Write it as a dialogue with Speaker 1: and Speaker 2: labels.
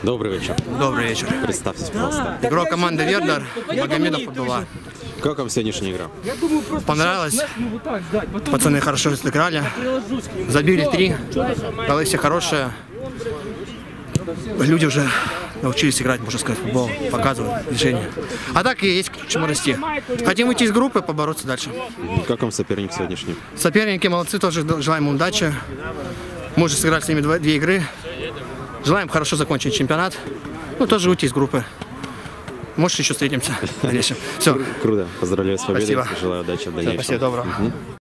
Speaker 1: Добрый вечер.
Speaker 2: Добрый вечер.
Speaker 1: Представьтесь, пожалуйста.
Speaker 2: Игрок команды Вердер, Магомедов Абдулла.
Speaker 1: Как вам сегодняшняя игра?
Speaker 2: Понравилось. Пацаны хорошо сыграли. Забили 3. Голы все хорошие. Люди уже научились играть, можно сказать, в футбол, показывают движение. А так и есть к чему расти. Хотим выйти из группы, побороться дальше.
Speaker 1: Как вам соперник сегодняшний?
Speaker 2: Соперники молодцы, тоже желаем им удачи. Мы уже сыграли с ними 2 игры. Желаем хорошо закончить чемпионат. Ну, тоже уйти из группы. Может, еще встретимся в дальнейшем. Все.
Speaker 1: Круто. Поздравляю с победой.
Speaker 2: Спасибо.
Speaker 1: Желаю удачи в дальнейшем.
Speaker 2: Спасибо, доброго.